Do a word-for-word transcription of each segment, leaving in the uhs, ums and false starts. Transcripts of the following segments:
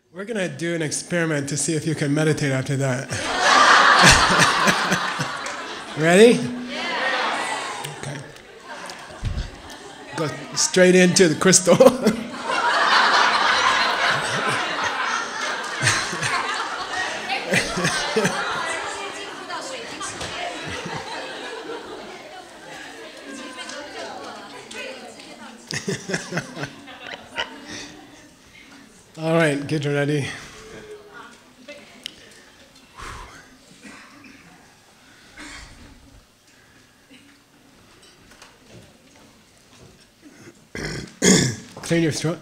We're going to do an experiment to see if you can meditate after that. Ready? Yes. Okay. Go straight into the crystal. All right, get ready. Clear your throat.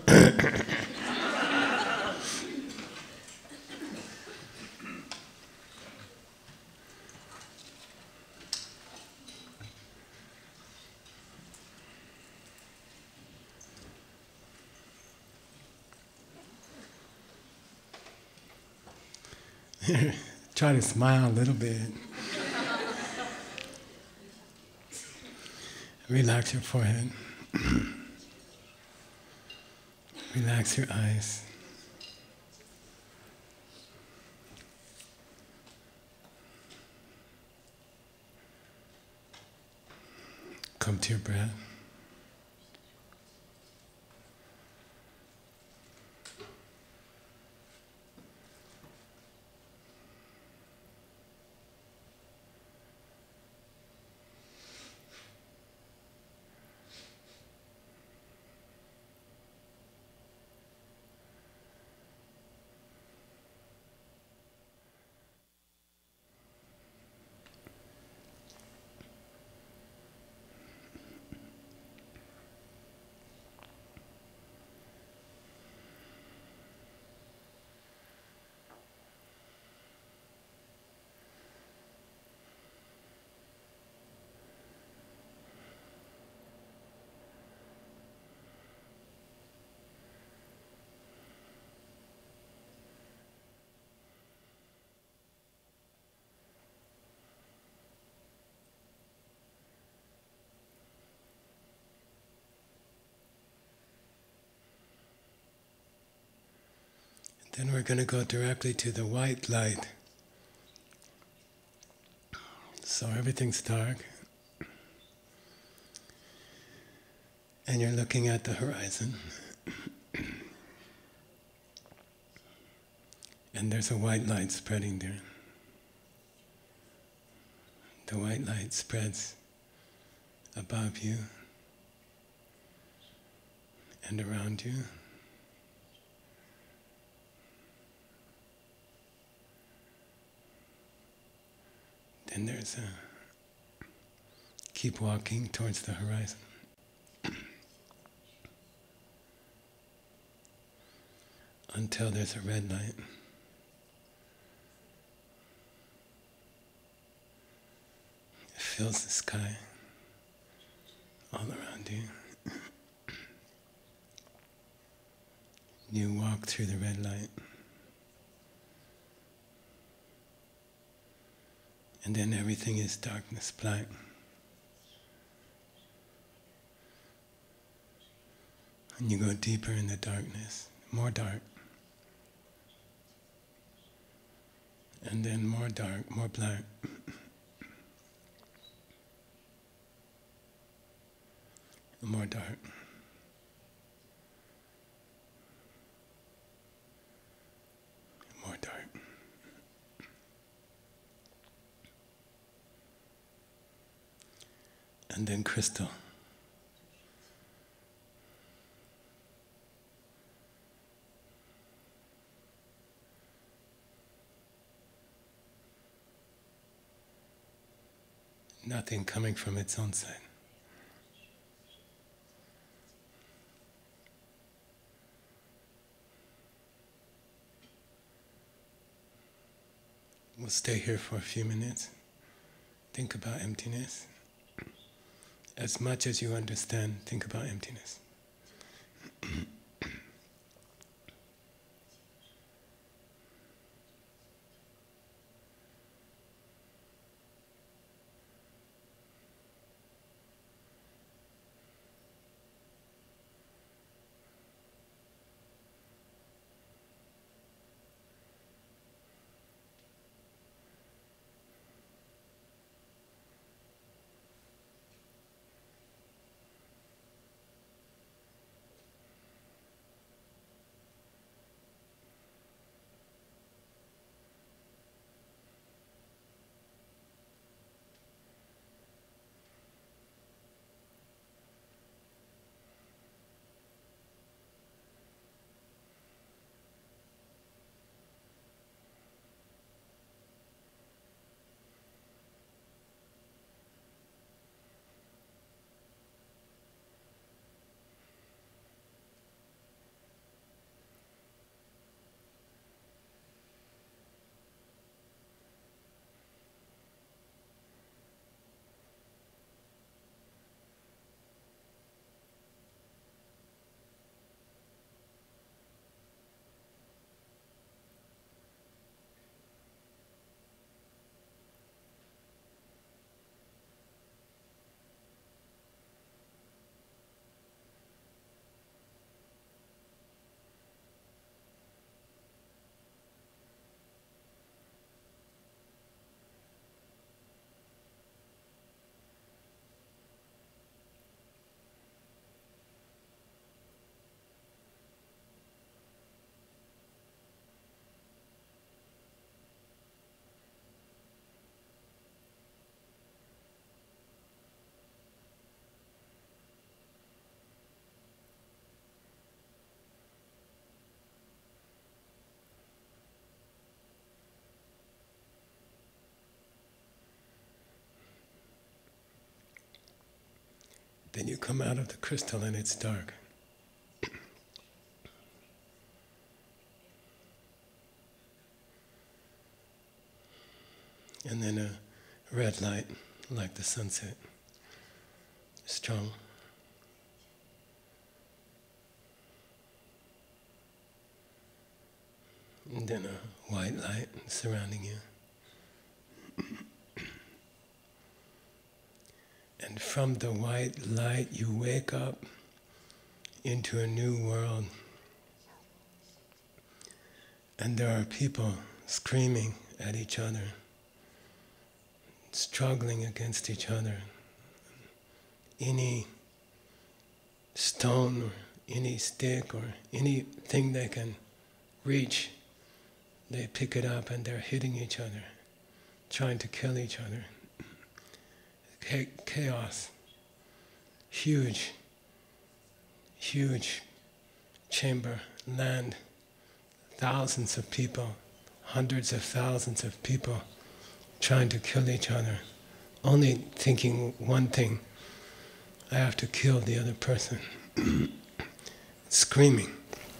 Try to smile a little bit. Relax your forehead. Relax your eyes. Come to your breath. Then we're going to go directly to the white light. So everything's dark. And you're looking at the horizon. And there's a white light spreading there. The white light spreads above you and around you. Then there's a, keep walking towards the horizon. Until there's a red light. It fills the sky all around you. You walk through the red light. And then everything is darkness, black. And you go deeper in the darkness, more dark. And then more dark, more black. More dark. More dark. And then crystal. Nothing coming from its own side. We'll stay here for a few minutes. Think about emptiness. As much as you understand, think about emptiness. Then you come out of the crystal and it's dark. And then a red light, like the sunset, strong. And then a white light surrounding you. And from the white light you wake up into a new world. And there are people screaming at each other, struggling against each other. Any stone or any stick or anything they can reach, they pick it up and they're hitting each other, trying to kill each other. Chaos. Huge, huge chamber, land, thousands of people, hundreds of thousands of people trying to kill each other, only thinking one thing: I have to kill the other person. Screaming.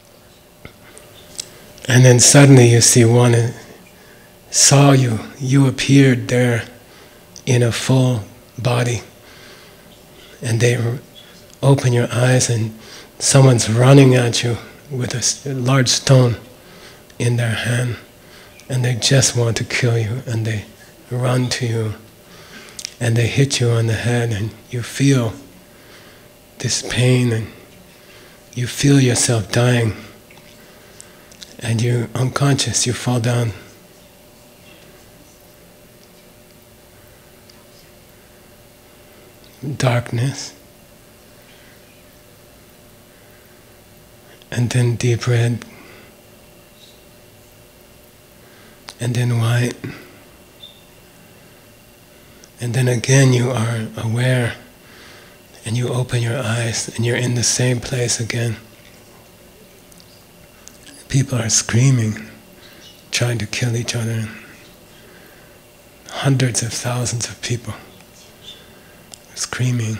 And then suddenly you see one saw you, you appeared there in a full body, and they open your eyes and someone's running at you with a large stone in their hand, and they just want to kill you, and they run to you and they hit you on the head, and you feel this pain and you feel yourself dying, and you're unconscious, you fall down. Darkness, and then deep red, and then white, and then again you are aware and you open your eyes and you're in the same place again. People are screaming, trying to kill each other. Hundreds of thousands of people screaming.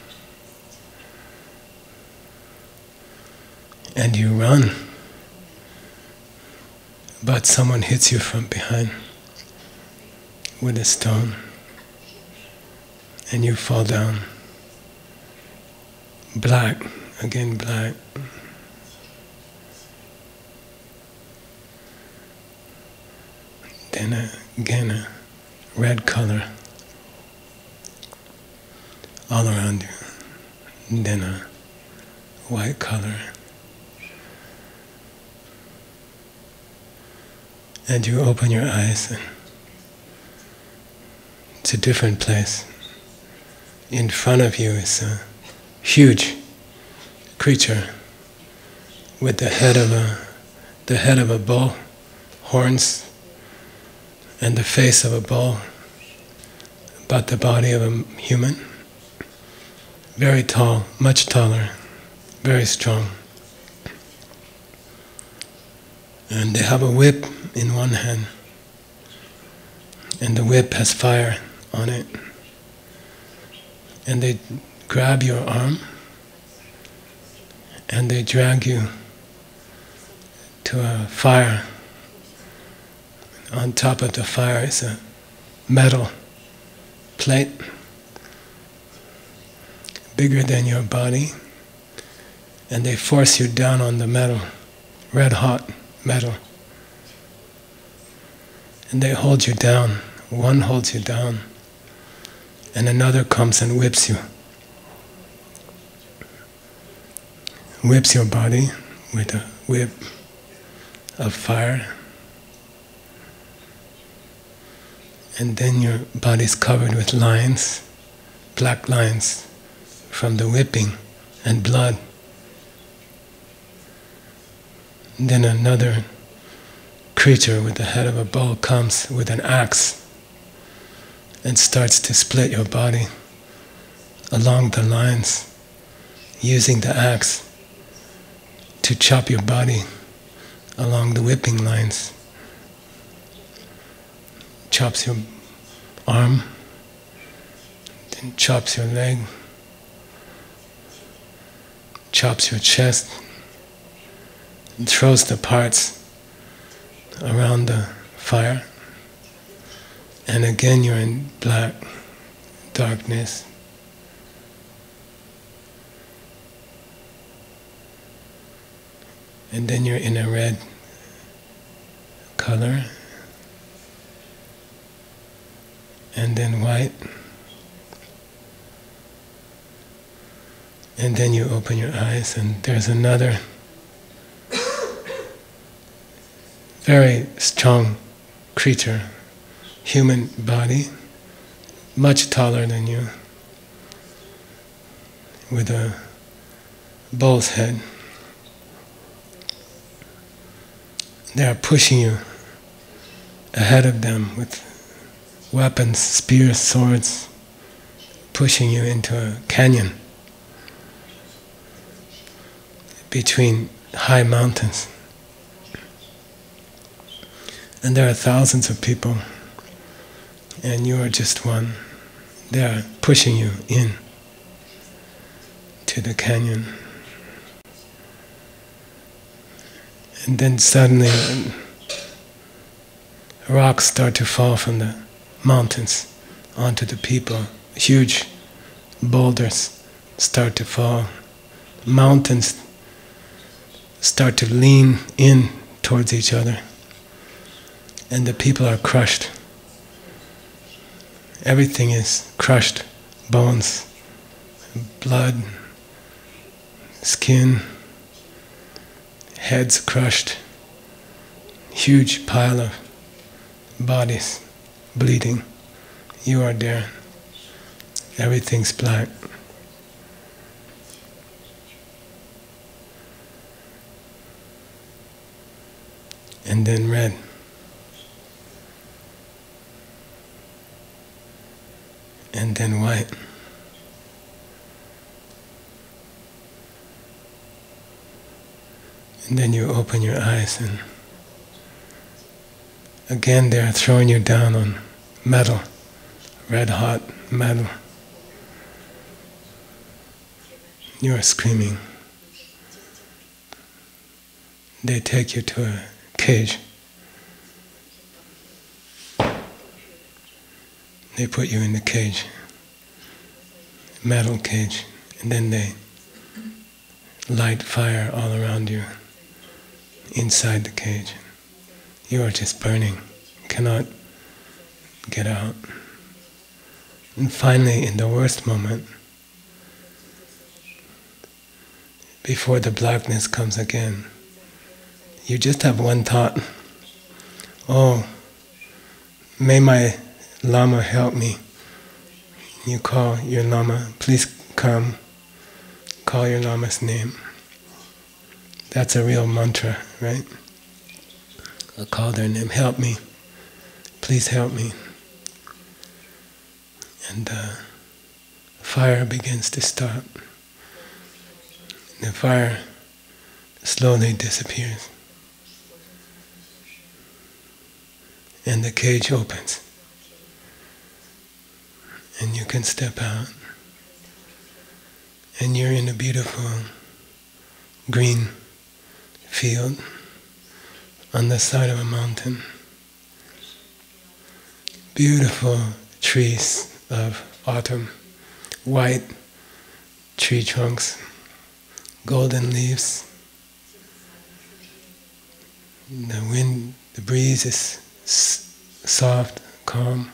And you run, but someone hits you from behind with a stone, and you fall down. Black, again black. Then again a red color all around you, and then a white color. And you open your eyes and it's a different place. In front of you is a huge creature with the head of a the head of a bull, horns, and the face of a bull, but the body of a human. Very tall, much taller, very strong. And they have a whip in one hand, and the whip has fire on it. And they grab your arm, and they drag you to a fire. On top of the fire is a metal plate, bigger than your body, and they force you down on the metal, red hot metal. And they hold you down. One holds you down, and another comes and whips you. Whips your body with a whip of fire. And then your body's covered with lines, black lines from the whipping, and blood. And then another creature with the head of a bull comes with an axe and starts to split your body along the lines, using the axe to chop your body along the whipping lines. Chops your arm, then chops your leg, chops your chest, and throws the parts around the fire. And again you're in black darkness. And then you're in a red color. And then white. And then you open your eyes and there's another very strong creature, human body, much taller than you, with a bull's head. They are pushing you ahead of them with weapons, spears, swords, pushing you into a canyon between high mountains. And there are thousands of people, and you are just one. They are pushing you in to the canyon. And then suddenly rocks start to fall from the mountains onto the people. Huge boulders start to fall. Mountains start to lean in towards each other. And the people are crushed. Everything is crushed. Bones, blood, skin, heads crushed. Huge pile of bodies bleeding. You are there. Everything's black. And then red. And then white. And then you open your eyes and again they are throwing you down on metal, red hot metal. You are screaming. They take you to a cage. They put you in the cage, metal cage, and then they light fire all around you, inside the cage. You are just burning, cannot get out. And finally, in the worst moment, before the blackness comes again, you just have one thought. Oh, may my Lama help me. You call your Lama, please come. Call your Lama's name. That's a real mantra, right? I'll call their name, help me. Please help me. And uh, fire begins to start. The fire slowly disappears. And the cage opens. And you can step out. And you're in a beautiful green field on the side of a mountain. Beautiful trees of autumn, white tree trunks, golden leaves. The wind, the breeze is s- soft, calm.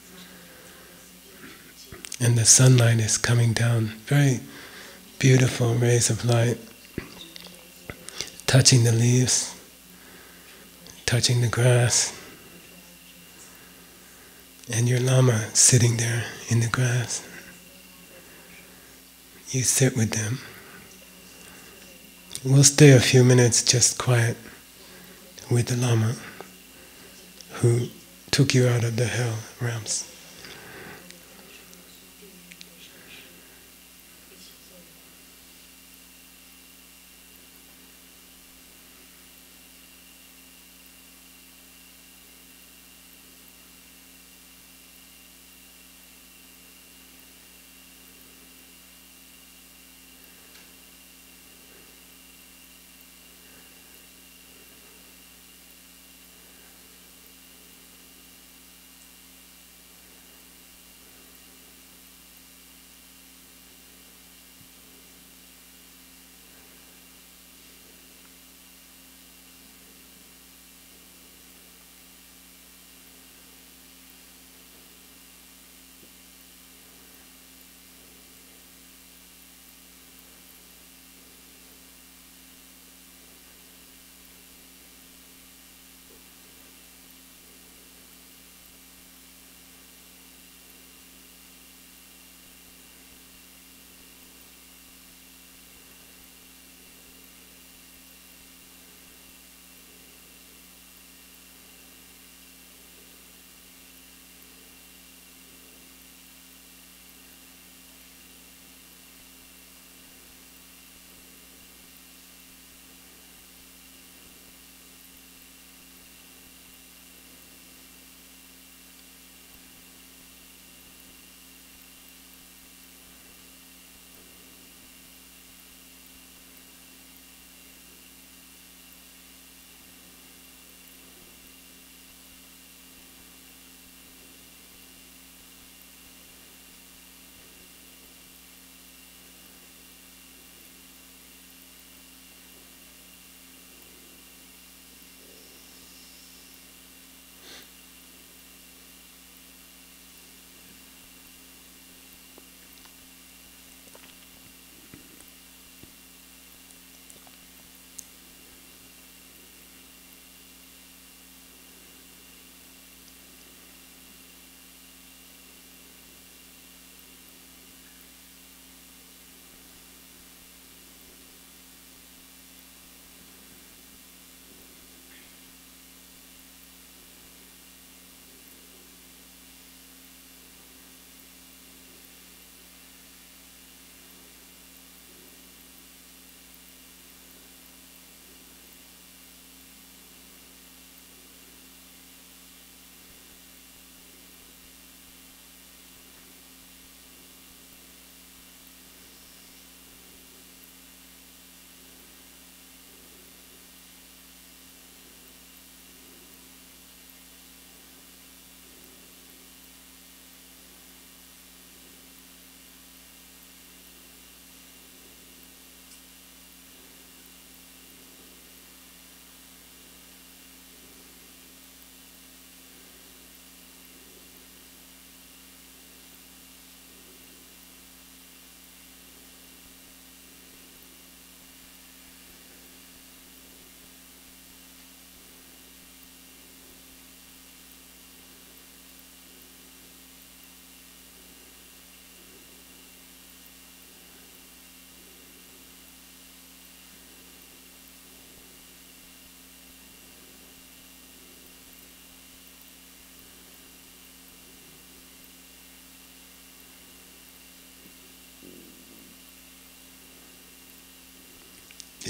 And the sunlight is coming down, very beautiful rays of light, touching the leaves, touching the grass. And your Lama sitting there in the grass. You sit with them. We'll stay a few minutes just quiet with the Lama who took you out of the hell realms.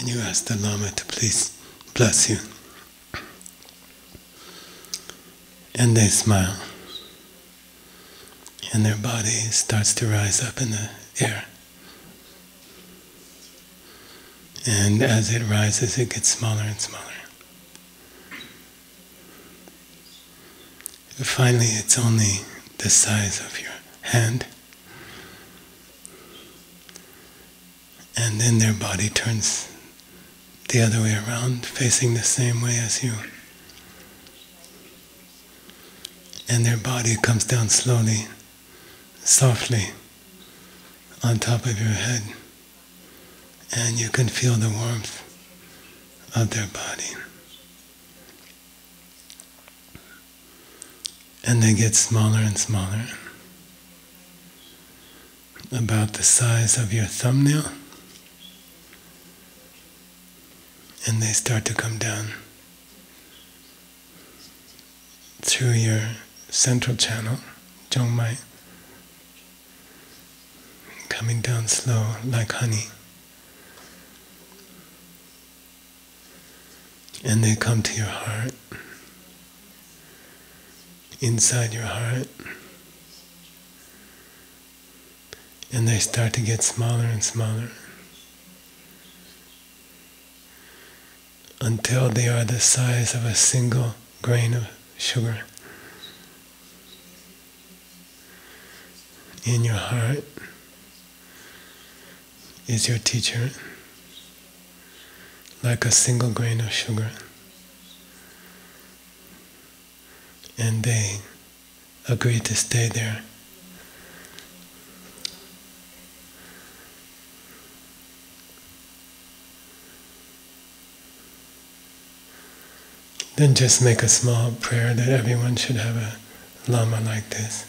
and you ask the Lama to please bless you. And they smile. And their body starts to rise up in the air. And as it rises, it gets smaller and smaller. Finally, it's only the size of your hand. And then their body turns the other way around, facing the same way as you. And their body comes down slowly, softly, on top of your head. And you can feel the warmth of their body. And they get smaller and smaller, about the size of your thumbnail. And they start to come down through your central channel, Jongmai, coming down slow like honey. And they come to your heart, inside your heart, and they start to get smaller and smaller until they are the size of a single grain of sugar. In your heart is your teacher, like a single grain of sugar. And they agree to stay there. Then just make a small prayer that everyone should have a Lama like this.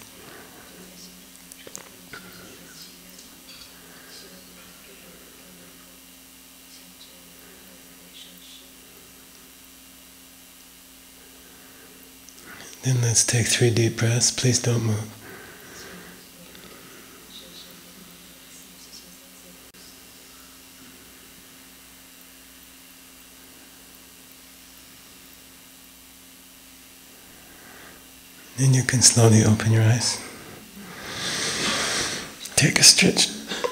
Then let's take three deep breaths. Please don't move. Then you can slowly open your eyes. Take a stretch.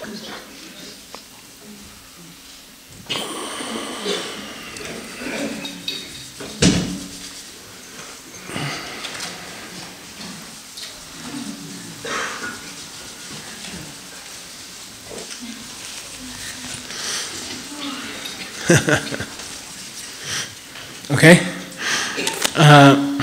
Okay? Uh,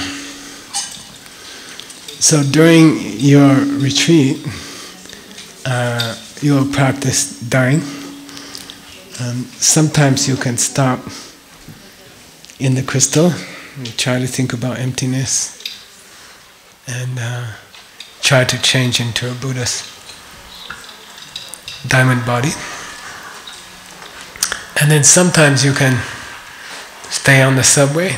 so during your retreat, uh, you will practice dying. Um, sometimes you can stop in the crystal and try to think about emptiness and uh, try to change into a Buddhist diamond body. And then sometimes you can stay on the subway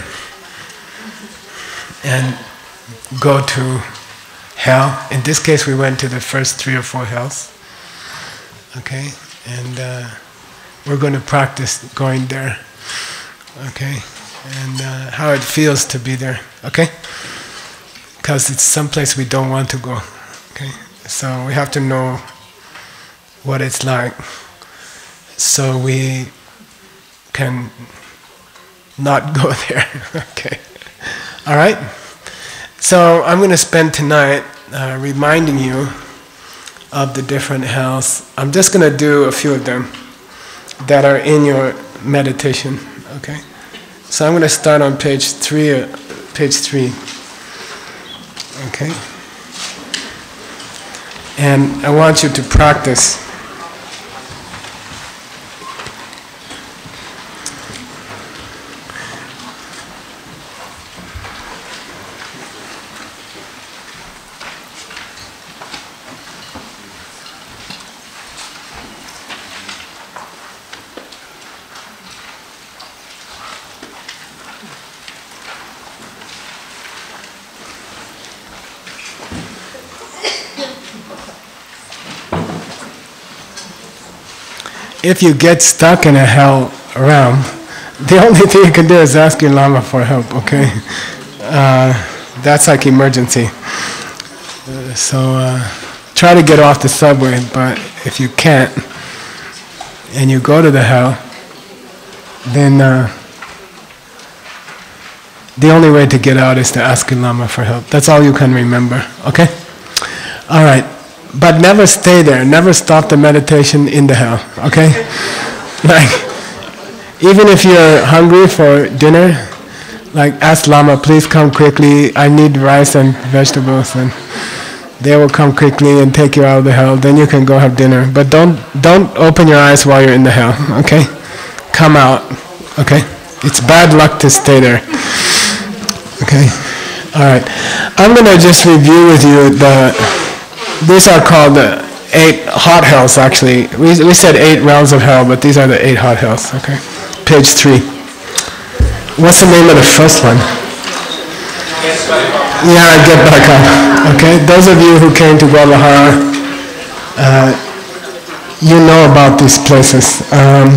and go to hell. In this case, we went to the first three or four hells. Okay, and uh, we're going to practice going there. Okay, and uh, how it feels to be there. Okay, because it's someplace we don't want to go. Okay, so we have to know what it's like, so we can not go there. Okay. All right. So I'm going to spend tonight uh, reminding you of the different hells. I'm just going to do a few of them that are in your meditation. Okay. So I'm going to start on page three. Uh, page three. Okay. And I want you to practice. If you get stuck in a hell realm, the only thing you can do is ask your Lama for help, okay? Uh, that's like emergency. Uh, so uh, try to get off the subway, but if you can't, and you go to the hell, then uh, the only way to get out is to ask your Lama for help. That's all you can remember, okay? All right, but never stay there. Never stop the meditation in the hell, okay? Like, even if you're hungry for dinner, like ask Lama, please come quickly, I need rice and vegetables, and they will come quickly and take you out of the hell. Then you can go have dinner. But don't don't open your eyes while you're in the hell, okay? Come out, okay? It's bad luck to stay there. Okay? Alright. I'm gonna just review with you the these are called the eight hot hells actually. We we said eight realms of hell, but these are the eight hot hells, okay? Page three. What's the name of the first one? Yeah, get back up. Okay, those of you who came to Guadalajara, uh, you know about these places. Um,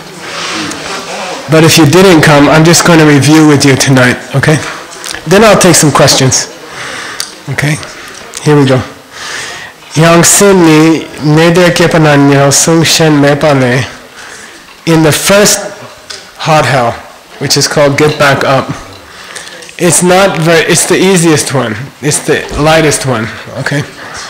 but if you didn't come, I'm just going to review with you tonight. Okay, then I'll take some questions. Okay, here we go. Yang sin ni neder kepananyo sung shen mepane. In the first hot hell, which is called get back up. It's not very, it's the easiest one. It's the lightest one, okay?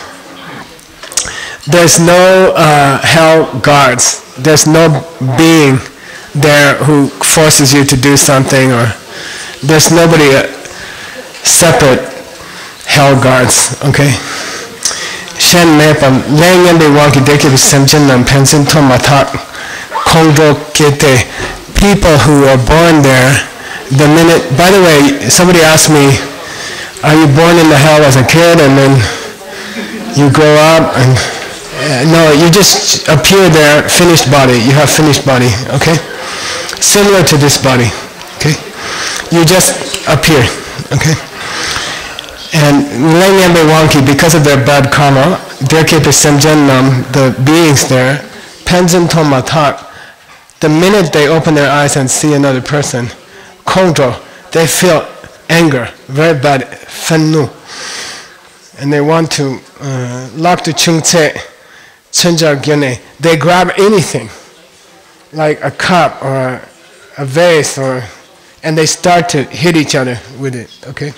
There's no uh, hell guards. There's no being there who forces you to do something, or there's nobody uh, separate hell guards, okay? Shen mepam, lengan de wanki deke bisemchen nam pensin to matak, kongdo kete. People who are born there, the minute, by the way, somebody asked me, are you born in the hell as a kid and then you grow up and, uh, no, you just appear there, finished body, you have finished body, okay? Similar to this body, okay? You just appear, okay? And because of their bad karma, the beings there, penzen tomatak, the minute they open their eyes and see another person, kongdro, they feel anger, very bad, fennu. And they want to, lak tu chungtse, chenjar gyone, they grab anything, like a cup or a, a vase, or, and they start to hit each other with it, okay?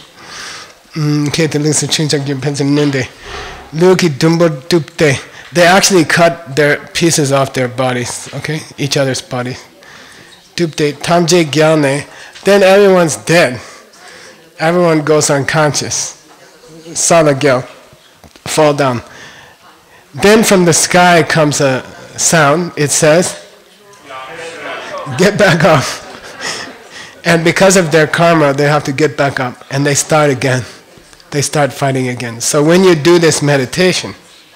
They actually cut their pieces off their bodies, okay? Each other's bodies. Then everyone's dead. Everyone goes unconscious. Salagel, fall down. Then from the sky comes a sound. It says, get back up. And because of their karma, they have to get back up. And they start again. They start fighting again. So when you do this meditation,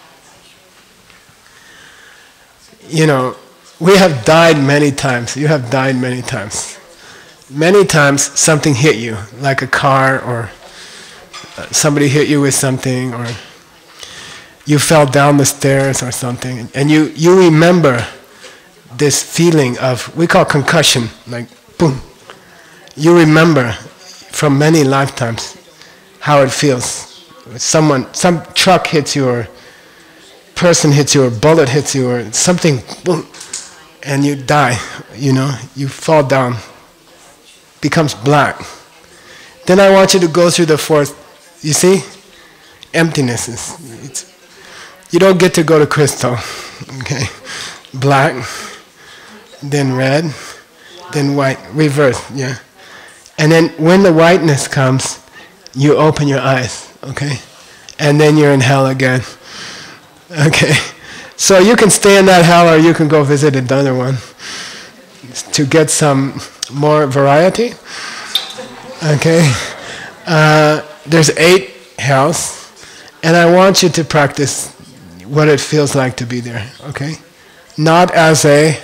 you know, we have died many times. You have died many times. Many times something hit you, like a car, or somebody hit you with something, or you fell down the stairs or something. And you, you remember this feeling of, we call concussion, like boom. You remember from many lifetimes how it feels. Someone, some truck hits you, or person hits you, or bullet hits you, or something, boom, and you die, you know, you fall down, becomes black. Then I want you to go through the fourth, you see, emptinesses. It's, you don't get to go to crystal, okay? Black, then red, then white, reverse, yeah. And then when the whiteness comes, you open your eyes, okay? And then you're in hell again. Okay, so you can stay in that hell, or you can go visit another one to get some more variety. Okay, uh, there's eight hells, and I want you to practice what it feels like to be there. Okay, not as a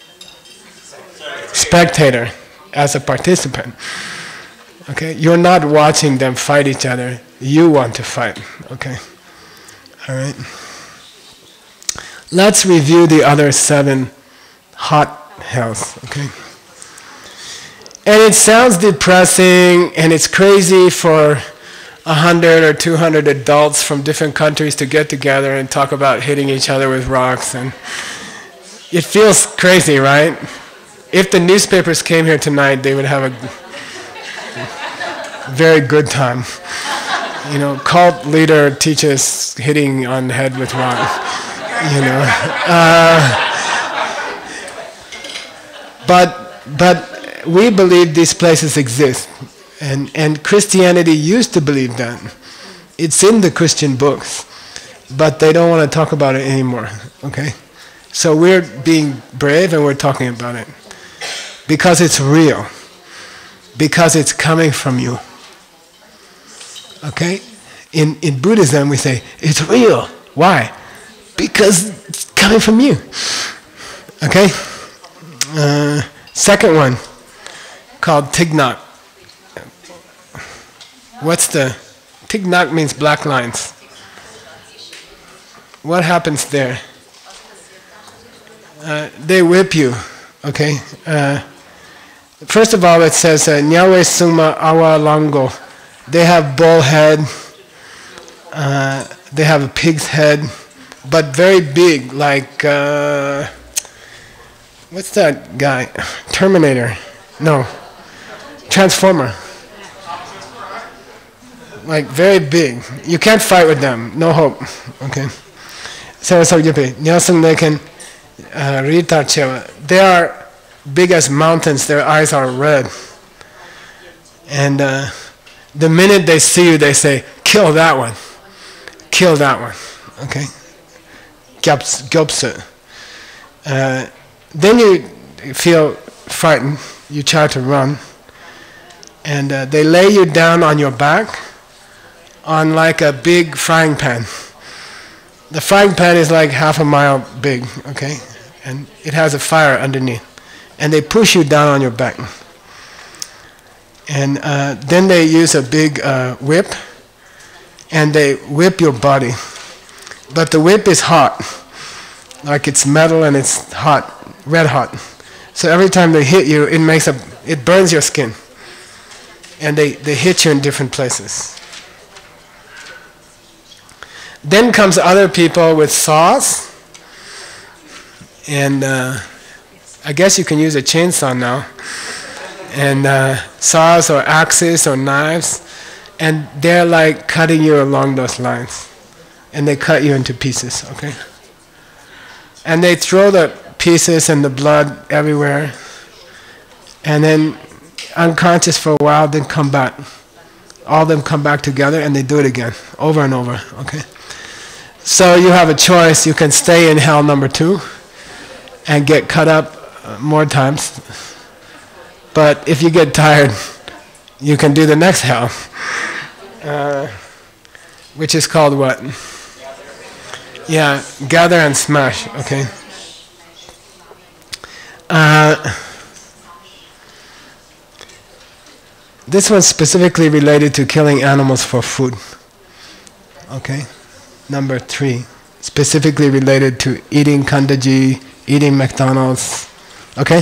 spectator, as a participant. Okay, you're not watching them fight each other. You want to fight. Okay, all right. Let's review the other seven hot hells, okay? And it sounds depressing, and it's crazy for a hundred or two hundred adults from different countries to get together and talk about hitting each other with rocks, and it feels crazy, right? If the newspapers came here tonight, they would have a very good time. You know, cult leader teaches hitting on the head with rock. You know, uh, but but we believe these places exist, and and Christianity used to believe that. It's in the Christian books, but they don't want to talk about it anymore. Okay, so we're being brave and we're talking about it because it's real, because it's coming from you. Okay? In, in Buddhism we say, it's real. Why? Because it's coming from you. Okay? Uh, second one, called Tignak. What's the... Tignak means black lines. What happens there? Uh, they whip you. Okay? Uh, first of all, it says, Nyawe Suma Awa Lango. They have bull head, uh, they have a pig's head, but very big, like, uh, what's that guy? Terminator. No. Transformer. Like, very big. You can't fight with them. No hope. Okay. So, so they can they are big as mountains. Their eyes are red. And uh, the minute they see you, they say, kill that one. Kill that one. Okay? Gyopsu. Uh, then you feel frightened. You try to run. And uh, they lay you down on your back on like a big frying pan. The frying pan is like half a mile big, okay? And it has a fire underneath. And they push you down on your back. And uh, then they use a big uh, whip, and they whip your body. But the whip is hot, like it's metal and it's hot, red hot. So every time they hit you, it makes a, it burns your skin. And they, they hit you in different places. Then comes other people with saws, and uh, I guess you can use a chainsaw now, and uh, saws or axes or knives, and they're like cutting you along those lines, and they cut you into pieces, okay? And they throw the pieces and the blood everywhere, and then unconscious for a while, then come back. All of them come back together, and they do it again, over and over, okay? So you have a choice. You can stay in hell number two and get cut up uh, more times. But if you get tired, you can do the next hell, uh, which is called what? Yeah, gather and smash, okay. Uh, this one's specifically related to killing animals for food, okay. Number three, specifically related to eating kandaji, eating McDonald's. Okay?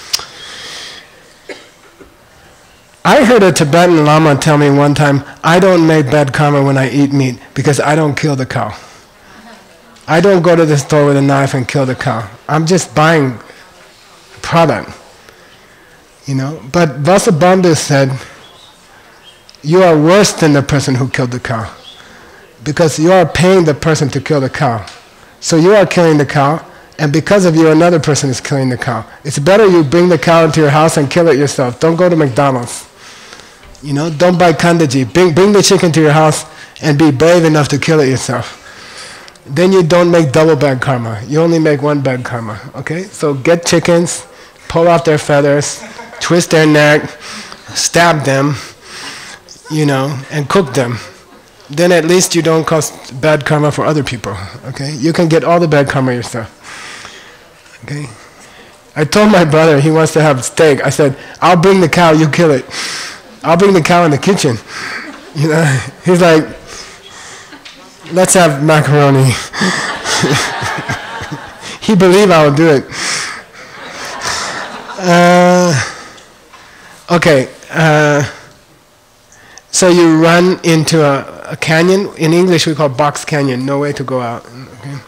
I heard a Tibetan Lama tell me one time, I don't make bad karma when I eat meat because I don't kill the cow. I don't go to the store with a knife and kill the cow. I'm just buying product. You know? But Vasubandhu said, you are worse than the person who killed the cow. Because you are paying the person to kill the cow. So you are killing the cow, and because of you, another person is killing the cow. It's better you bring the cow into your house and kill it yourself. Don't go to McDonald's. You know, don't buy kandaji. Bring, bring the chicken to your house and be brave enough to kill it yourself. Then you don't make double bad karma. You only make one bad karma, okay? So get chickens, pull off their feathers, twist their neck, stab them, you know, and cook them. Then at least you don't cause bad karma for other people, okay? You can get all the bad karma yourself, okay? I told my brother he wants to have steak. I said, I'll bring the cow, you kill it. I'll bring the cow in the kitchen. You know, he's like, let's have macaroni. He believed I would do it. Uh, okay. Uh, so you run into a, a canyon. In English, we call box canyon. No way to go out. Okay.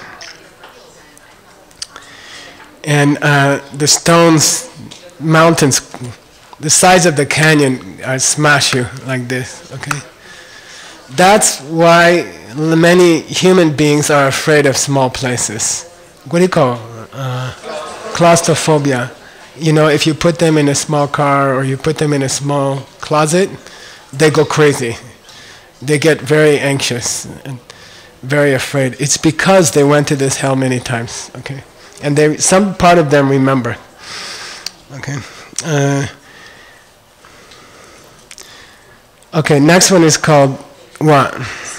And uh, the stones, mountains, the sides of the canyon uh, smash you like this. Okay. That's why many human beings are afraid of small places. What do you call uh, claustrophobia? You know, if you put them in a small car or you put them in a small closet, they go crazy. They get very anxious and very afraid. It's because they went to this hell many times. Okay, and they some part of them remember. Okay. Uh, okay. Next one is called what?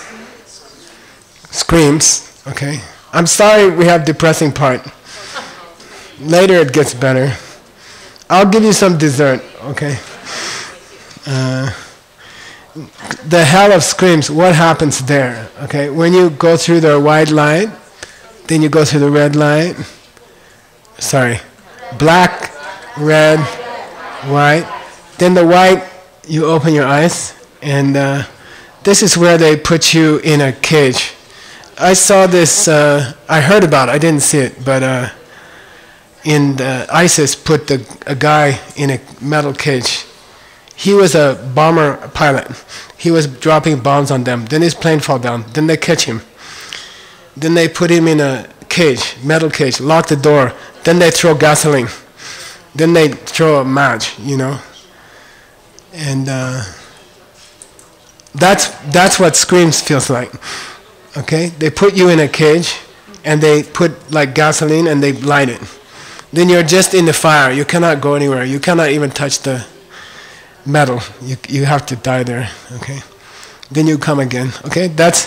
Screams. Okay. I'm sorry we have depressing part. Later it gets better. I'll give you some dessert, okay? Uh, the hell of screams, what happens there? Okay, when you go through the white light, then you go through the red light. Sorry, black, red, white. Then the white, you open your eyes, and uh, this is where they put you in a cage. I saw this, uh, I heard about it, I didn't see it, but uh, in the, ISIS put the, a guy in a metal cage. He was a bomber pilot. He was dropping bombs on them. Then his plane fell down. Then they catch him. Then they put him in a cage, metal cage, lock the door. Then they throw gasoline. Then they throw a match, you know. And uh, that's, that's what screams feels like. Okay? They put you in a cage and they put like gasoline and they light it. Then you're just in the fire. You cannot go anywhere. You cannot even touch the metal. You, you have to die there. Okay? Then you come again. Okay? That's...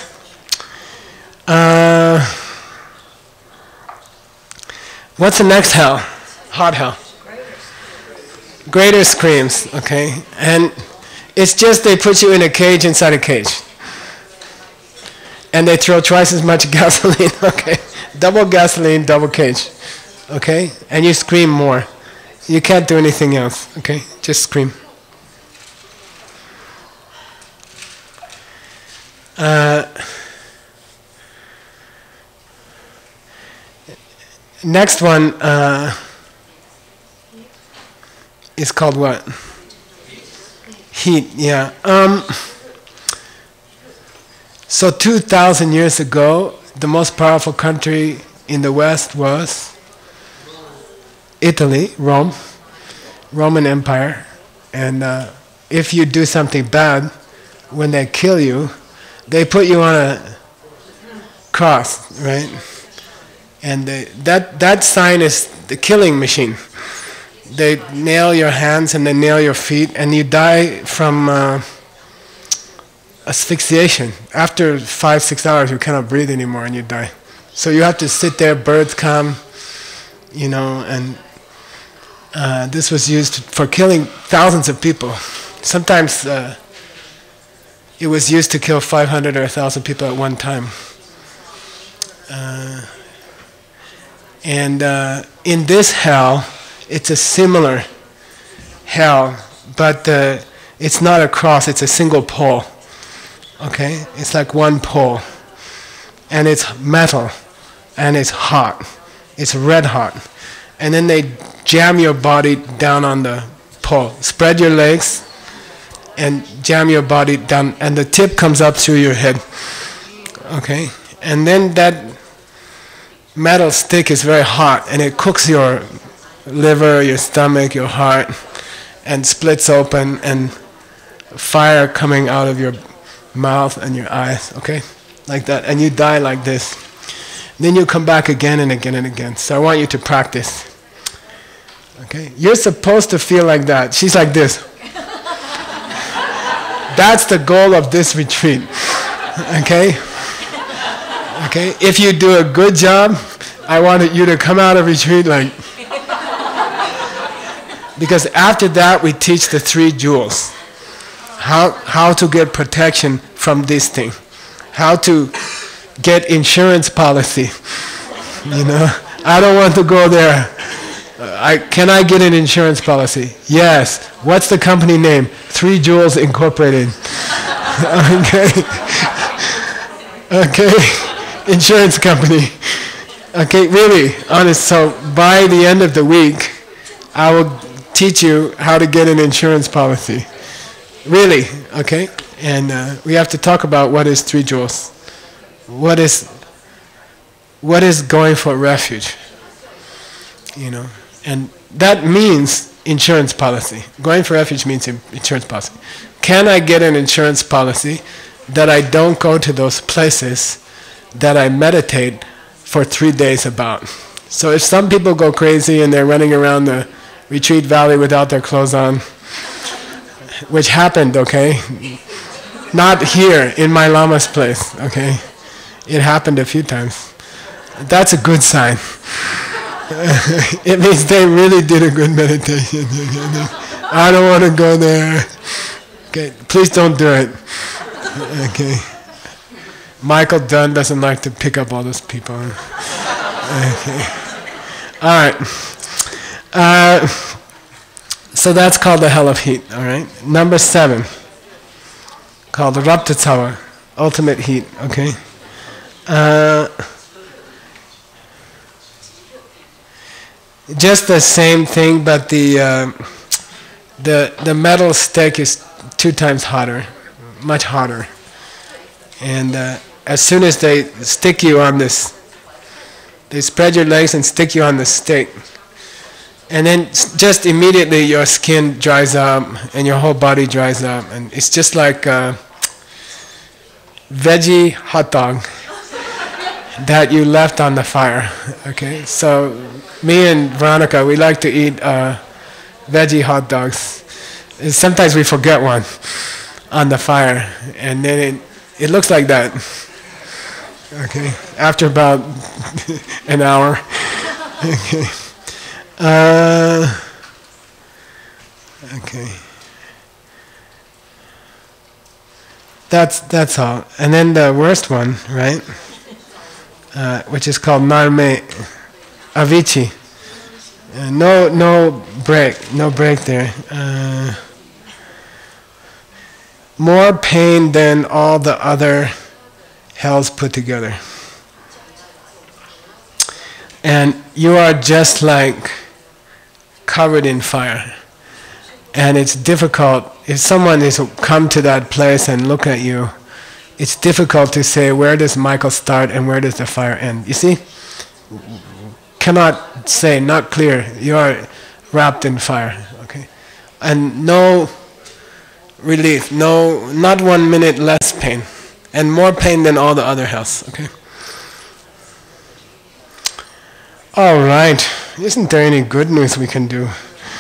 Uh, what's the next hell? Hot hell. Greater screams. Okay? And it's just they put you in a cage inside a cage. And they throw twice as much gasoline. Okay? Double gasoline, double cage. Okay? And you scream more. You can't do anything else. Okay? Just scream. Uh, next one uh, is called what? Heat. Yeah. Um, so two thousand years ago, the most powerful country in the West was Italy, Rome, Roman Empire. And uh, if you do something bad, when they kill you, they put you on a cross, right? And they, that, that sign is the killing machine. They nail your hands and they nail your feet, and you die from uh, asphyxiation. After five, six hours, you cannot breathe anymore and you die. So you have to sit there, birds come, you know, and uh, this was used for killing thousands of people. Sometimes uh, it was used to kill five hundred or one thousand people at one time. Uh, and uh, in this hell, it's a similar hell, but uh, it's not a cross, it's a single pole. Okay? It's like one pole. And it's metal. And it's hot. It's red hot. And then they jam your body down on the pole. Spread your legs and jam your body down, and the tip comes up through your head. Okay? And then that metal stick is very hot, and it cooks your liver, your stomach, your heart, and splits open, and fire coming out of your mouth and your eyes. Okay? Like that. And you die like this. Then you come back again and again and again. So I want you to practice. Okay? You're supposed to feel like that. She's like this. That's the goal of this retreat. Okay? Okay? If you do a good job, I wanted you to come out of retreat like... Because after that, we teach the three jewels. How, how to get protection from this thing. How to get insurance policy. You know? I don't want to go there. Uh, I, can I get an insurance policy? Yes. What's the company name? Three Jewels Incorporated. Okay. Okay. Insurance company. Okay, really, honest. So by the end of the week, I will teach you how to get an insurance policy. Really, okay? And uh, we have to talk about what is three jewels. What is what is going for refuge? You know, and that means insurance policy. Going for refuge means insurance policy. Can I get an insurance policy that I don't go to those places that I meditate for three days about? So if some people go crazy and they're running around the retreat valley without their clothes on, which happened, okay? Not here, in my Lama's place, okay? It happened a few times. That's a good sign. It means they really did a good meditation. I don't want to go there. Okay, please don't do it. Okay. Michael Dunn doesn't like to pick up all those people. Okay. All right. Uh, so that's called the hell of heat. All right. Number seven, called the Raptatsawa, ultimate heat. Okay. Uh, just the same thing, but the uh, the the metal stick is two times hotter, much hotter. And uh, as soon as they stick you on this, they spread your legs and stick you on the stick. And then just immediately your skin dries up and your whole body dries up. And it's just like a veggie hot dog that you left on the fire. Okay, so me and Veronica, we like to eat uh, veggie hot dogs. And sometimes we forget one on the fire, and then it, it looks like that. Okay, after about an hour. Okay. Uh, okay. That's that's all. And then the worst one, right? Uh, which is called Narme Avicii. Uh, no no break, no break there. Uh, more pain than all the other hells put together. And you are just like covered in fire. And it's difficult, if someone is come to that place and look at you, it's difficult to say where does Michael start and where does the fire end. You see? Cannot say, not clear. You are wrapped in fire. Okay? And no relief, no, not one minute less pain. And more pain than all the other hells. Okay? All right. Isn't there any good news we can do?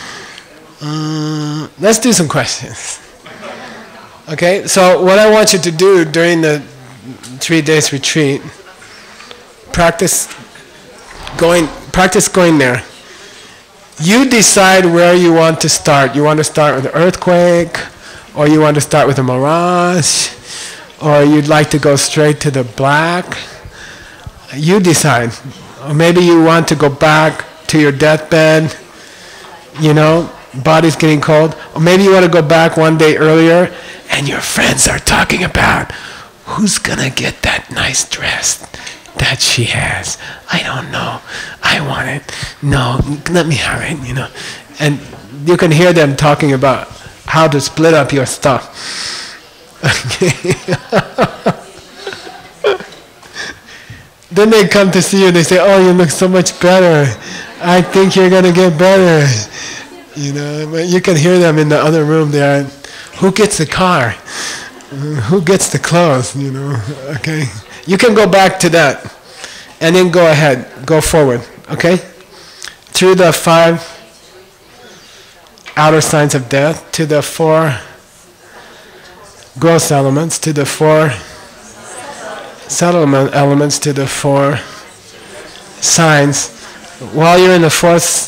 Uh, let's do some questions. Okay, so what I want you to do during the three days retreat, practice going, practice going there. You decide where you want to start. You want to start with an earthquake, or you want to start with a mirage, or you'd like to go straight to the black. You decide. Or maybe you want to go back to your deathbed, you know, body's getting cold. Or maybe you want to go back one day earlier and your friends are talking about who's gonna get that nice dress that she has. I don't know. I want it. No, let me have it, you know. And you can hear them talking about how to split up your stuff. Okay. Then they come to see you and they say, oh, you look so much better. I think you're going to get better. You know, but you can hear them in the other room there. Who gets the car? Who gets the clothes? You know, okay. You can go back to that and then go ahead, go forward, okay? Through the five outer signs of death, to the four gross elements, to the four settlement elements, to the four signs. While you're in the fourth,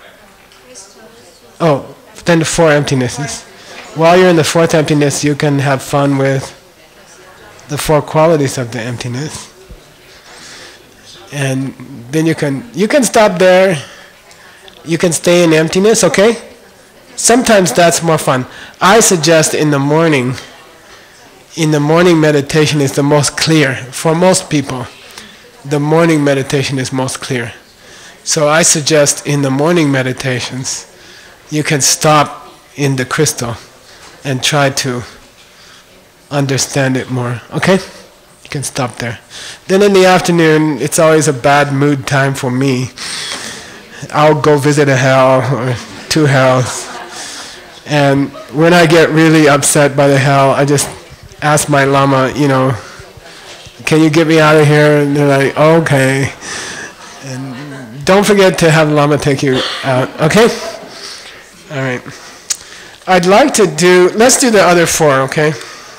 oh, then the four emptinesses. While you're in the fourth emptiness, you can have fun with the four qualities of the emptiness. And then you can you can stop there, You can stay in emptiness, okay? Sometimes that's more fun. I suggest in the morning, in the morning meditation is the most clear. For most people, the morning meditation is most clear. So I suggest in the morning meditations, you can stop in the crystal and try to understand it more, okay? You can stop there. Then in the afternoon, it's always a bad mood time for me. I'll go visit a hell or two hells. And when I get really upset by the hell, I just ask my Lama, you know, can you get me out of here? And they're like, okay. And don't forget to have Lama take you out, okay? All right. I'd like to do, let's do the other four, okay?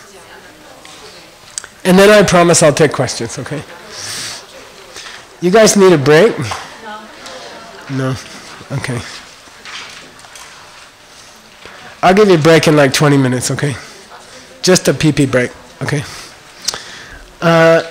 And then I promise I'll take questions, okay? You guys need a break? No? Okay. I'll give you a break in like twenty minutes, okay? Just a pee-pee break, okay? Uh,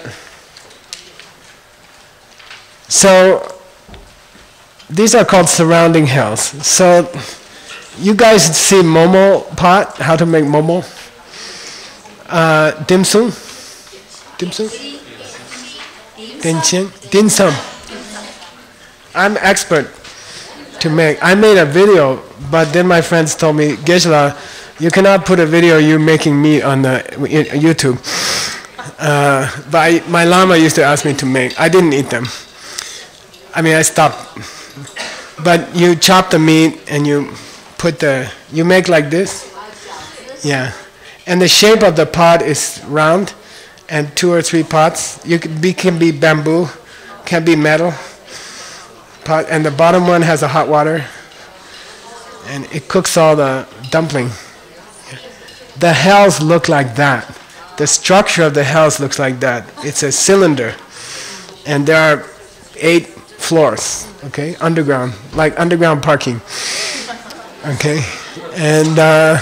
so, these are called surrounding hells. So, you guys see momo pot, how to make momo? Uh, dim sum? Dim sum? Din sum? Din sum. I'm expert to make. I made a video, but then my friends told me, Geshe, you cannot put a video of you making meat on the YouTube. Uh, but I, my Lama used to ask me to make. I didn't eat them. I mean, I stopped. But you chop the meat and you put the, you make like this. Yeah. And the shape of the pot is round, and two or three pots. You can be, can be bamboo, can be metal. Pot, and the bottom one has a hot water, and it cooks all the dumpling. The hells look like that. The structure of the hells looks like that. It's a cylinder, and there are eight floors, okay, underground, like underground parking, okay, and uh,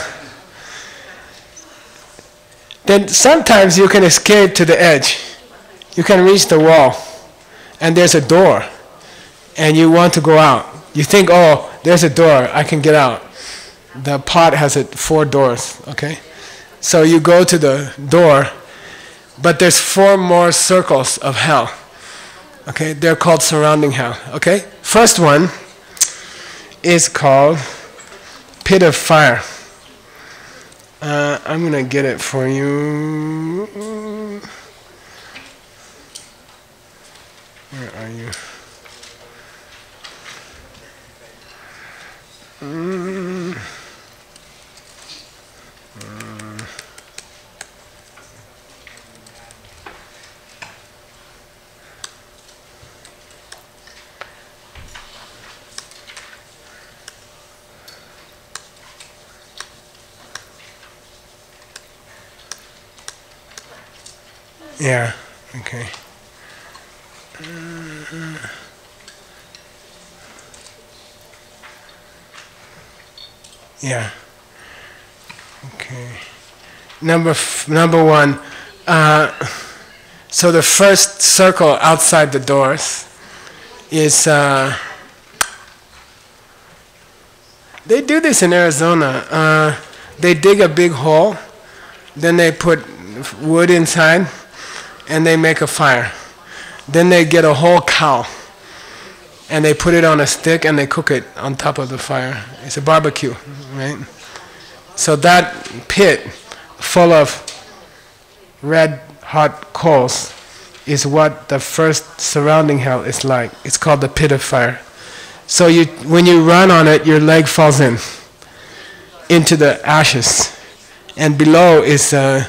then sometimes you can escape to the edge. You can reach the wall, and there's a door. And you want to go out. You think, oh, there's a door, I can get out. The pot has it, four doors, okay? So you go to the door, but there's four more circles of hell. Okay, they're called surrounding hell, okay? First one is called pit of fire. Uh, I'm gonna get it for you. Where are you? Mm. Mm. Yeah, okay. Uh, Yeah. Okay. Number f number one. Uh, so the first circle outside the doors is. Uh, they do this in Arizona. Uh, they dig a big hole, then they put wood inside, and they make a fire. Then they get a whole cow, and they put it on a stick and they cook it on top of the fire. It's a barbecue, right? So that pit full of red hot coals is what the first surrounding hell is like. It's called the pit of fire. So you, when you run on it, your leg falls in, into the ashes. And below is uh,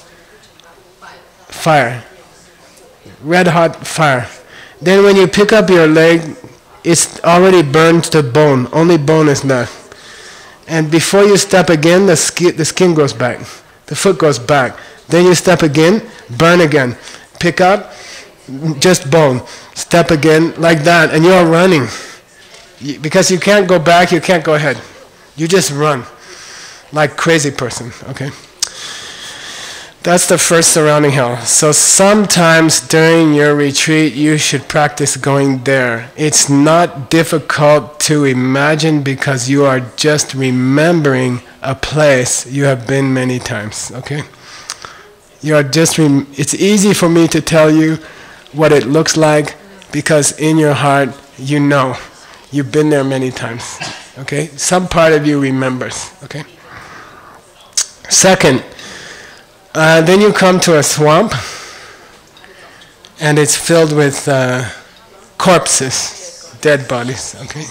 fire, red hot fire. Then when you pick up your leg, it's already burned to bone. Only bone is left. And before you step again, the skin, the skin goes back. The foot goes back. Then you step again, burn again. Pick up, just bone. Step again, like that. And you're running. You, because you can't go back, you can't go ahead. You just run. Like crazy person, okay? That's the first surrounding hell. So sometimes during your retreat, you should practice going there. It's not difficult to imagine because you are just remembering a place you have been many times, okay? You are just, rem it's easy for me to tell you what it looks like because in your heart, you know. You've been there many times, okay? Some part of you remembers, okay? Second, Uh, then you come to a swamp, and it's filled with uh, corpses, dead bodies, okay?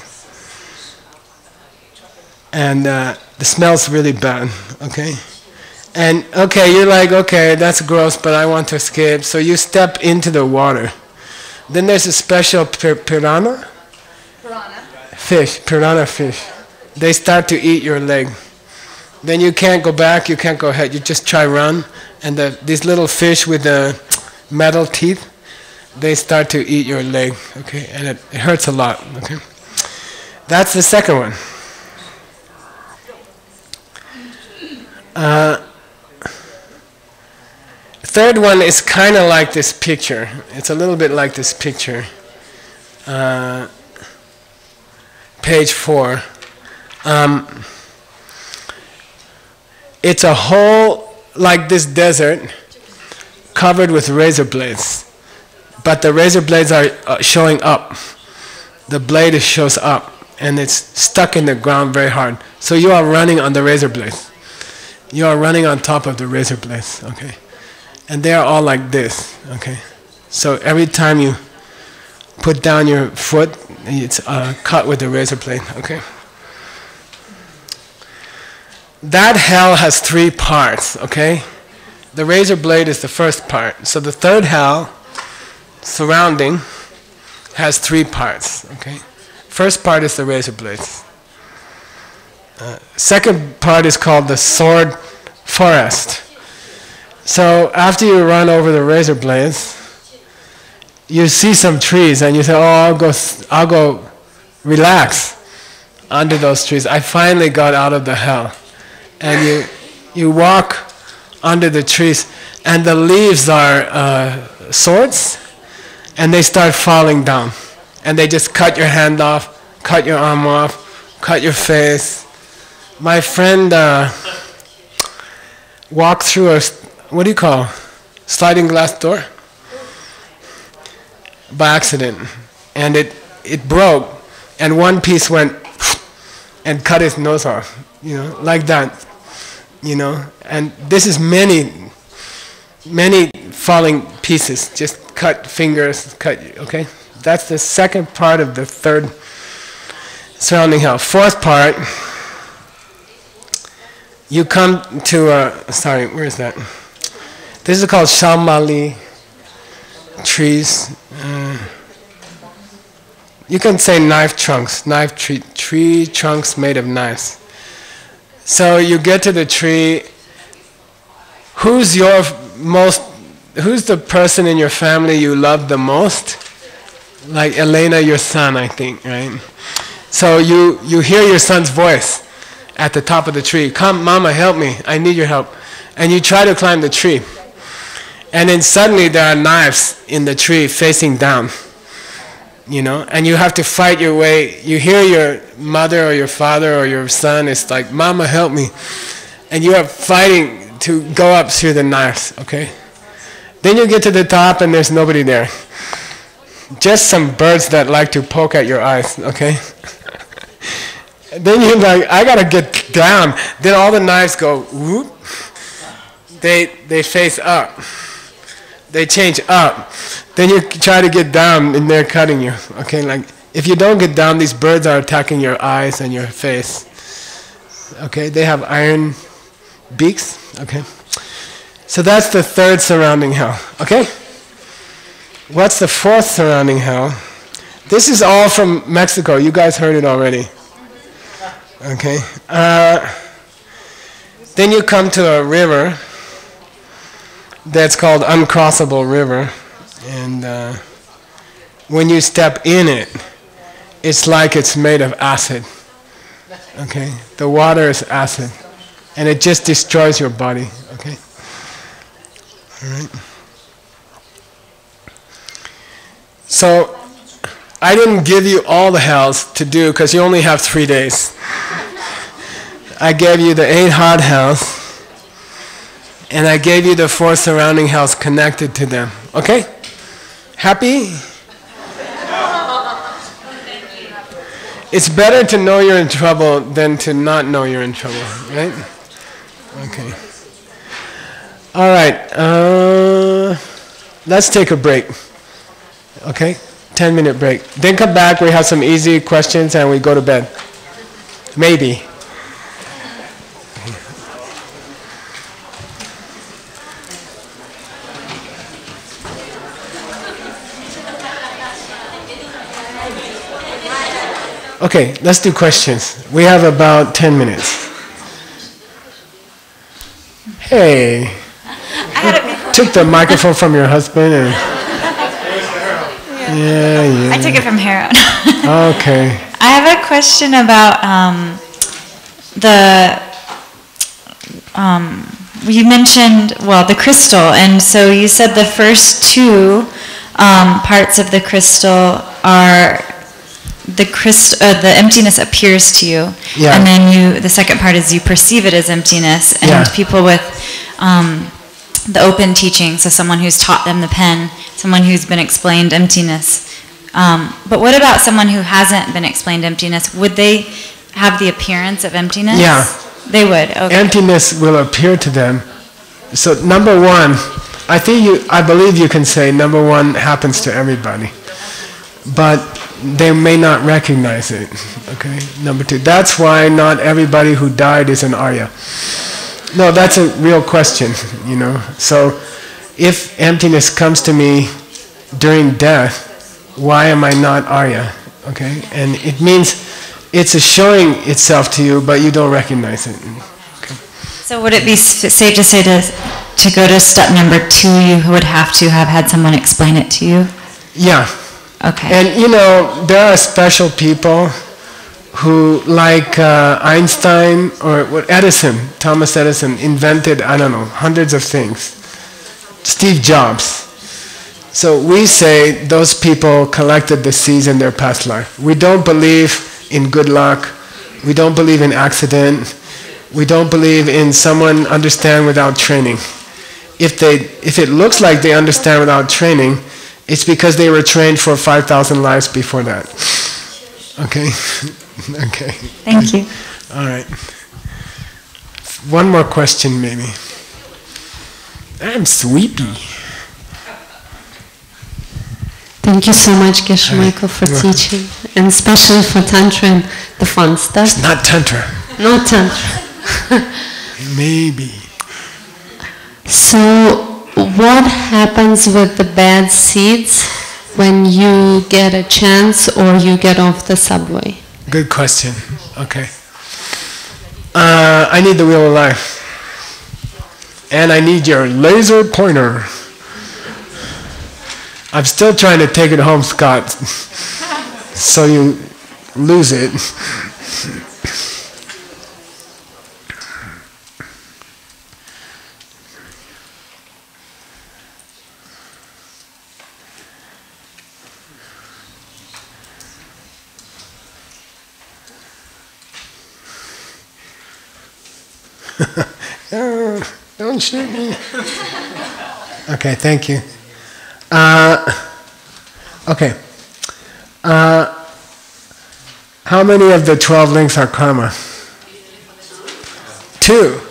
And uh, the smell's really bad, okay? And, okay, you're like, okay, that's gross, but I want to escape. So you step into the water. Then there's a special pir piranha? Piranha. Fish, piranha fish. They start to eat your leg. Then you can't go back, you can't go ahead, you just try run, and the, these little fish with the metal teeth, they start to eat your leg, okay, and it, it hurts a lot, okay. That's the second one. Uh, third one is kind of like this picture. It's a little bit like this picture. Uh, page four. Um, It's a whole, like this desert, covered with razor blades. But the razor blades are uh, showing up. The blade is, shows up, and it's stuck in the ground very hard. So you are running on the razor blades. You are running on top of the razor blades, okay? And they are all like this, okay? So every time you put down your foot, it's uh, cut with the razor blade, okay? That hell has three parts, okay? The razor blade is the first part. So the third hell, surrounding, has three parts, okay? First part is the razor blades. Uh, second part is called the sword forest. So after you run over the razor blades, you see some trees and you say, oh, I'll go, I'll go relax under those trees. I finally got out of the hell. And you, you walk under the trees, and the leaves are uh, swords, and they start falling down. And they just cut your hand off, cut your arm off, cut your face. My friend uh, walked through a, what do you call, sliding glass door? By accident. And it, it broke, and one piece went and cut his nose off, you know, like that. You know, and this is many, many falling pieces, just cut fingers, cut, okay? That's the second part of the third surrounding hell. Fourth part, you come to a, sorry, where is that? This is called Shamali trees. Uh, you can say knife trunks, knife tree, tree trunks made of knives. So you get to the tree. Who's your most, who's the person in your family you love the most? Like Elena, your son, I think, right? So you, you hear your son's voice at the top of the tree. Come, Mama, help me. I need your help. And you try to climb the tree. And then suddenly there are knives in the tree facing down. You know, and you have to fight your way. You hear your mother or your father or your son, it's like, Mama, help me. And you are fighting to go up through the knives, okay? Then you get to the top and there's nobody there. Just some birds that like to poke at your eyes, okay? Then you're like, I gotta get down. Then all the knives go, whoop. They, they face up. They change up. Then you try to get down and they're cutting you. Okay, like if you don't get down, these birds are attacking your eyes and your face. Okay, they have iron beaks. Okay, so that's the third surrounding hell. Okay, what's the fourth surrounding hell? This is all from Mexico. You guys heard it already. Okay, uh, then you come to a river that's called Uncrossable River. And uh, when you step in it, it's like it's made of acid. Okay, the water is acid, and it just destroys your body. Okay, All right. So, I didn't give you all the hells to do because you only have three days. I gave you the eight hard hells, and I gave you the four surrounding hells connected to them. Okay? Happy? It's better to know you're in trouble than to not know you're in trouble, right? Okay. All right. Uh, let's take a break. Okay? ten minute break. Then come back, we have some easy questions, and we go to bed. Maybe. Okay, let's do questions. We have about ten minutes. Hey. I took the microphone from your husband and... Yeah, yeah. I took it from Harold. Okay. I have a question about um, the... Um, you mentioned, well, the crystal, and so you said the first two um, parts of the crystal are... The crystal, uh, the emptiness appears to you, yeah. And then you. The second part is you perceive it as emptiness, and yeah. people with um, the open teaching, so someone who's taught them the pen, someone who's been explained emptiness. Um, but what about someone who hasn't been explained emptiness? Would they have the appearance of emptiness? Yeah, they would. Okay. Emptiness will appear to them. So number one, I think you. I believe you can say number one happens to everybody, but they may not recognize it. Okay, number two. That's why not everybody who died is an Arya. No, that's a real question, you know. So, if emptiness comes to me during death, why am I not Arya? Okay, and it means it's a showing itself to you, but you don't recognize it. Okay. So, would it be safe to say to to go to step number two, you would have to have had someone explain it to you? Yeah. Okay. And you know, there are special people who, like uh, Einstein or what Edison, Thomas Edison, invented, I don't know, hundreds of things. Steve Jobs. So we say those people collected the seeds in their past life. We don't believe in good luck. We don't believe in accident. We don't believe in someone understand without training. If they, if it looks like they understand without training, it's because they were trained for five thousand lives before that. Okay? Okay. Thank you. All right. One more question, maybe. I'm sleepy. Thank you so much, Geshe Michael, for teaching, and especially for Tantra and the fun stuff. It's not Tantra. No Tantra. Maybe. So, what happens with the bad seeds when you get a chance or you get off the subway? Good question. Okay. Uh, I need the wheel of life. And I need your laser pointer. I'm still trying to take it home, Scott. So you lose it. Oh, don't shoot me. Okay, thank you. Uh, okay. Uh, how many of the twelve links are karma? Two.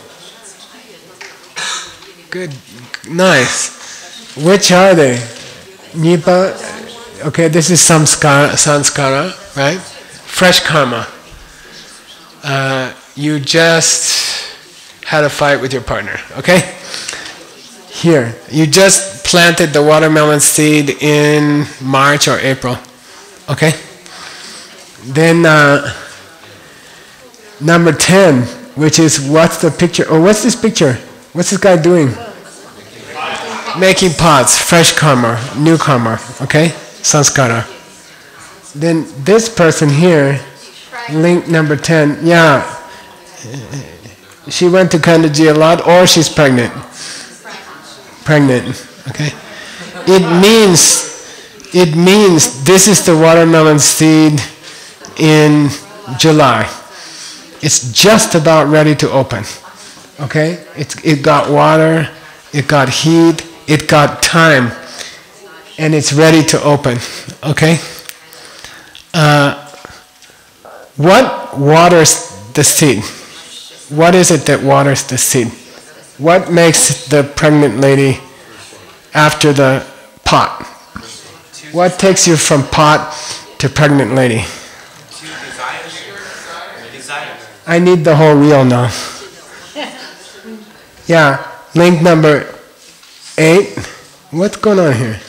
Good. Nice. Which are they? Nipa. Okay, this is samskara, sanskara, right? Fresh karma. Uh, you just had a fight with your partner, okay? Here, you just planted the watermelon seed in March or April, okay? Then uh, number ten, which is what's the picture? Oh, what's this picture? What's this guy doing? Making pots, fresh karma, new karma, okay? Sanskara. Then this person here, link number ten, yeah. She went to Kandaji a lot, or she's pregnant. pregnant. Okay? It means, it means this is the watermelon seed in July. It's just about ready to open. Okay? It's, it got water, it got heat, it got time, and it's ready to open. Okay? Uh, what waters the seed? What is it that waters the seed? What makes the pregnant lady after the pot? What takes you from pot to pregnant lady? I need the whole reel now. Yeah, link number eight. What's going on here?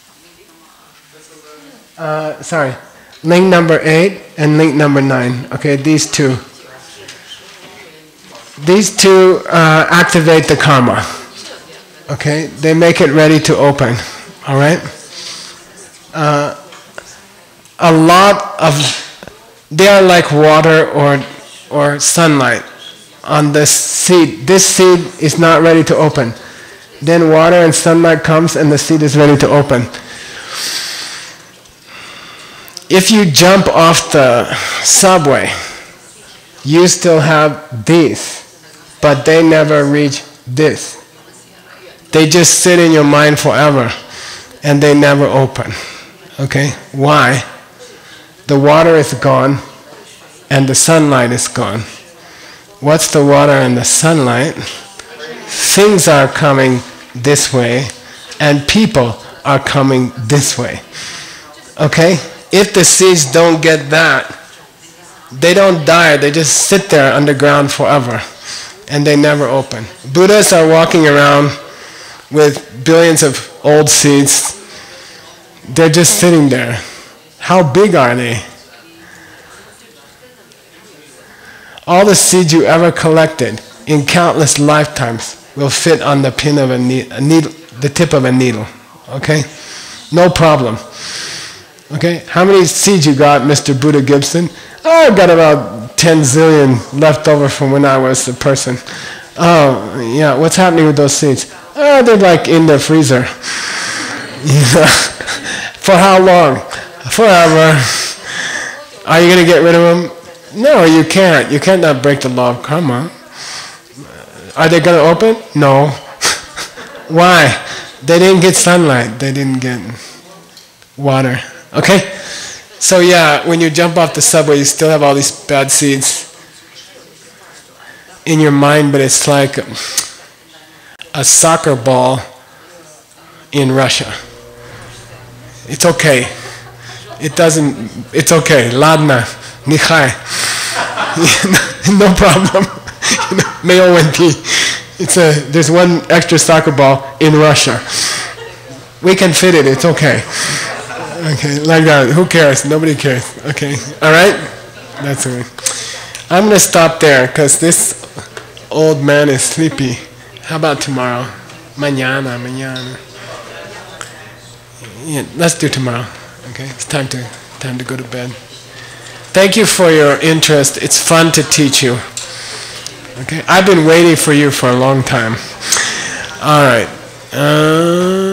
Uh, sorry. Link number eight and link number nine. Okay, these two. These two uh, activate the karma. Okay, they make it ready to open. All right. Uh, a lot of they are like water or or sunlight on this seed. This seed is not ready to open. Then water and sunlight comes and the seed is ready to open. If you jump off the subway, you still have these, but they never reach this. They just sit in your mind forever, and they never open. Okay? Why? The water is gone, and the sunlight is gone. What's the water and the sunlight? Things are coming this way, and people are coming this way. Okay? If the seeds don't get that, they don't die, they just sit there underground forever, and they never open. Buddhas are walking around with billions of old seeds. They're just sitting there. How big are they? All the seeds you ever collected in countless lifetimes will fit on the pin of a needle, the tip of a needle. Okay? No problem. Okay? How many seeds you got, Mister Buddha Gibson? Oh, I've got about ten zillion left over from when I was a person. Oh, yeah, what's happening with those seeds? Oh, they're like in the freezer. For how long? Forever. Are you going to get rid of them? No, you can't. You can't not break the law of karma. Are they going to open? No. Why? They didn't get sunlight. They didn't get water. Okay? So yeah, when you jump off the subway, you still have all these bad seeds in your mind, but it's like a soccer ball in Russia. It's okay. It doesn't, it's okay. Ladna, nichai. No problem. Meo wenti. It's a, there's one extra soccer ball in Russia. We can fit it, it's okay. Okay, like that. Who cares? Nobody cares. Okay, all right? That's all right. I'm going to stop there because this old man is sleepy. How about tomorrow? Mañana, mañana. Yeah, let's do tomorrow. Okay, it's time to time to go to bed. Thank you for your interest. It's fun to teach you. Okay, I've been waiting for you for a long time. All right. Uh,